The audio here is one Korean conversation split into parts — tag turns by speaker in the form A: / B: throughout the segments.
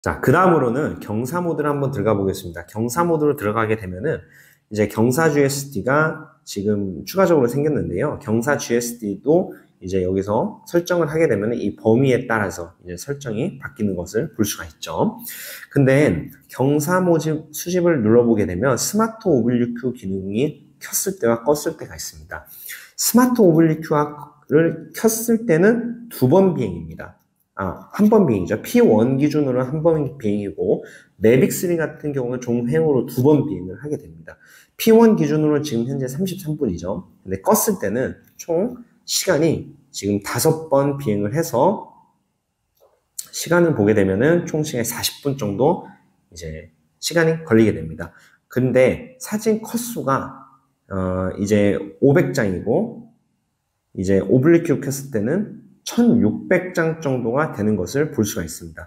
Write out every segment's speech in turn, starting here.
A: 자, 그 다음으로는 경사 모드를 한번 들어가 보겠습니다. 경사 모드로 들어가게 되면은 이제 경사 GSD가 지금 추가적으로 생겼는데요. 경사 GSD도 이제 여기서 설정을 하게 되면 이 범위에 따라서 이제 설정이 바뀌는 것을 볼 수가 있죠. 근데 경사 모집 수집을 눌러보게 되면 스마트 오블리큐 기능이 켰을 때와 껐을 때가 있습니다. 스마트 오블리큐를 켰을 때는 2번 비행입니다. 한 번 비행이죠. P1 기준으로 한 번 비행이고 매빅 3 같은 경우는 종횡으로 2번 비행을 하게 됩니다. P1 기준으로 지금 현재 33분이죠. 근데 껐을 때는 총 시간이 지금 5번 비행을 해서 시간을 보게 되면은 총 시간이 40분 정도 이제 시간이 걸리게 됩니다. 근데 사진 컷수가 이제 500장이고 이제 오블리큐 켰을 때는 1600장 정도가 되는 것을 볼 수가 있습니다.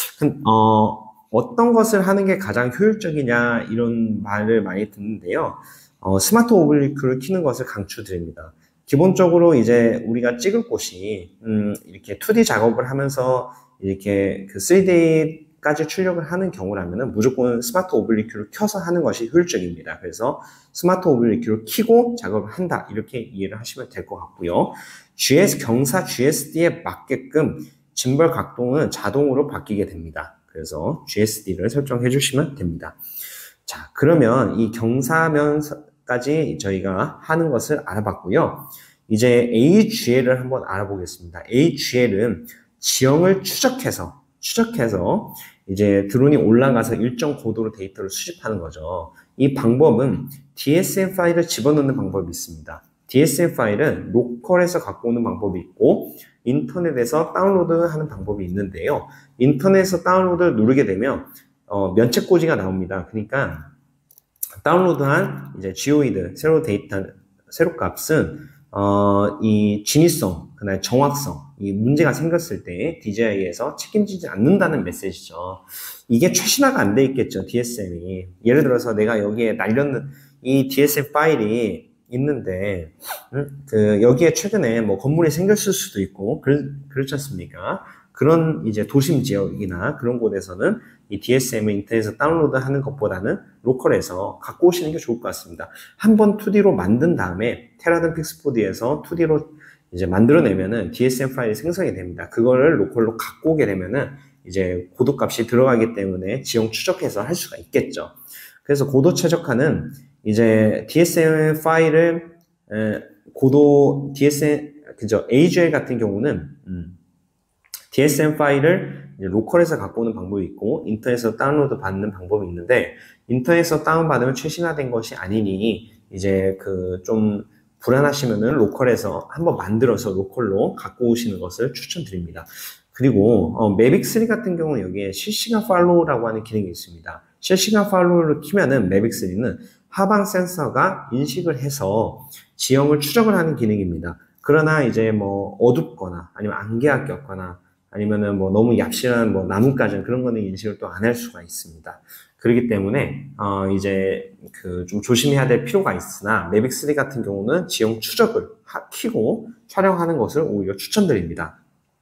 A: 어떤 것을 하는 게 가장 효율적이냐 이런 말을 많이 듣는데요. 스마트 오블리큐를 켜는 것을 강추드립니다. 기본적으로 이제 우리가 찍을 곳이 이렇게 2D 작업을 하면서 이렇게 그 3D까지 출력을 하는 경우라면은 무조건 스마트 오블리큐를 켜서 하는 것이 효율적입니다. 그래서 스마트 오블리큐를 켜고 작업을 한다 이렇게 이해를 하시면 될 것 같고요. 경사 GSD에 맞게끔 짐벌 각도는 자동으로 바뀌게 됩니다. 그래서 GSD를 설정해 주시면 됩니다. 자, 그러면 이 경사면까지 저희가 하는 것을 알아봤고요. 이제 AGL을 한번 알아보겠습니다. AGL은 지형을 추적해서 이제 드론이 올라가서 일정 고도로 데이터를 수집하는 거죠. 이 방법은 DSM 파일을 집어넣는 방법이 있습니다. DSM 파일은 로컬에서 갖고 오는 방법이 있고 인터넷에서 다운로드하는 방법이 있는데요. 인터넷에서 다운로드를 누르게 되면 면책 고지가 나옵니다. 그러니까 다운로드한 이제 지오이드 세로 값은 이 진위성, 그다음에 정확성, 이 문제가 생겼을 때 DJI에서 책임지지 않는다는 메시지죠. 이게 최신화가 안 돼 있겠죠, DSM이. 예를 들어서 내가 여기에 날렸는 이 DSM 파일이 있는데 여기에 최근에 뭐 건물이 생겼을 수도 있고 그렇지 않습니까? 그런 이제 도심 지역이나 그런 곳에서는 이 DSM을 인터넷에서 다운로드하는 것보다는 로컬에서 갖고 오시는 게 좋을 것 같습니다. 한번 2D로 만든 다음에 테라든 픽스포드에서 2D로 이제 만들어내면은 DSM 파일이 생성이 됩니다. 그거를 로컬로 갖고 오게 되면은 이제 고도값이 들어가기 때문에 지형 추적해서 할 수가 있겠죠. 그래서 고도 최적화는 이제 DSM 파일을 AGL 같은 경우는 DSM 파일을 로컬에서 갖고 오는 방법이 있고 인터넷에서 다운로드 받는 방법이 있는데 인터넷에서 다운받으면 최신화된 것이 아니니 이제 좀 불안하시면은 로컬에서 한번 만들어서 로컬로 갖고 오시는 것을 추천드립니다. 그리고 매빅 3 같은 경우는 여기에 실시간 팔로우라고 하는 기능이 있습니다. 실시간 팔로우를 키면은 매빅 3는 하방 센서가 인식을 해서 지형을 추적을 하는 기능입니다. 그러나 이제 뭐 어둡거나 아니면 안개가 꼈거나 아니면은 뭐 너무 얍실한 뭐 나뭇가지 그런 거는 인식을 또 안 할 수가 있습니다. 그렇기 때문에 이제 좀 조심해야 될 필요가 있으나 매빅 3 같은 경우는 지형 추적을 키고 촬영하는 것을 오히려 추천드립니다.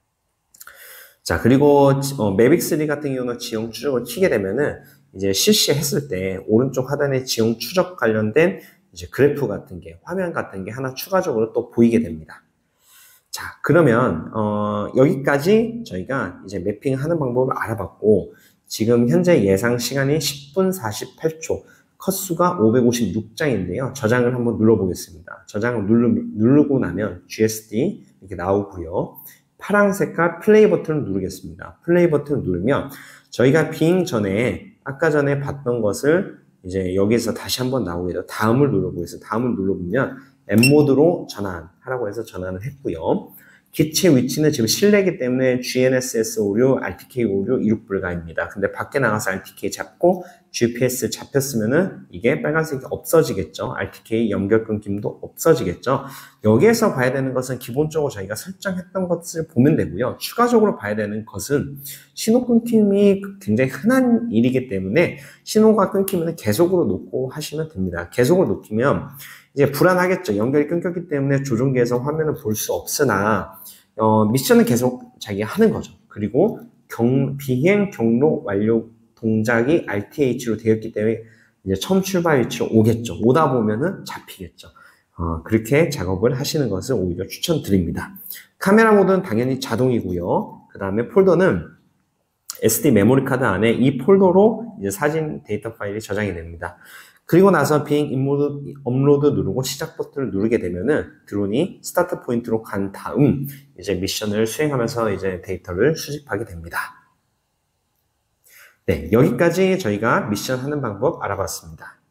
A: 자, 그리고 매빅 3 같은 경우는 지형 추적을 키게 되면은 이제 실시했을 때 오른쪽 하단에 지형 추적 관련된 이제 그래프 같은 게 화면 같은 게 하나 추가적으로 또 보이게 됩니다. 자, 그러면 여기까지 저희가 이제 매핑하는 방법을 알아봤고 지금 현재 예상 시간이 10분 48초 컷수가 556장인데요. 저장을 한번 눌러보겠습니다. 저장을 누르고 나면 GSD 이렇게 나오고요. 파란 색깔 플레이 버튼을 누르겠습니다. 플레이 버튼을 누르면 저희가 비행 전에 아까 전에 봤던 것을 이제 여기서 다시 한번 나오게 돼요. 다음을 눌러보겠습니다. 다음을 눌러보면 M모드로 전환하라고 해서 전환을 했고요. 기체 위치는 지금 실내이기 때문에 GNSS 오류, RTK 오류 이륙 불가입니다. 근데 밖에 나가서 RTK 잡고 GPS 잡혔으면은 이게 빨간색이 없어지겠죠. RTK 연결 끊김도 없어지겠죠. 여기에서 봐야 되는 것은 기본적으로 저희가 설정했던 것을 보면 되고요. 추가적으로 봐야 되는 것은 신호 끊김이 굉장히 흔한 일이기 때문에 신호가 끊기면 계속으로 놓고 하시면 됩니다. 계속으로 놓기면 이제 불안하겠죠. 연결이 끊겼기 때문에 조종기에서 화면을 볼 수 없으나 미션은 계속 자기가 하는 거죠. 그리고 비행 경로 완료 동작이 RTH로 되었기 때문에 이제 처음 출발 위치로 오겠죠. 오다 보면은 잡히겠죠. 그렇게 작업을 하시는 것을 오히려 추천드립니다. 카메라 모드는 당연히 자동이고요. 그 다음에 폴더는 SD 메모리 카드 안에 이 폴더로 이제 사진 데이터 파일이 저장이 됩니다. 그리고 나서 비행 업로드 누르고 시작 버튼을 누르게 되면은 드론이 스타트 포인트로 간 다음 이제 미션을 수행하면서 이제 데이터를 수집하게 됩니다. 네, 여기까지 저희가 미션 하는 방법 알아봤습니다.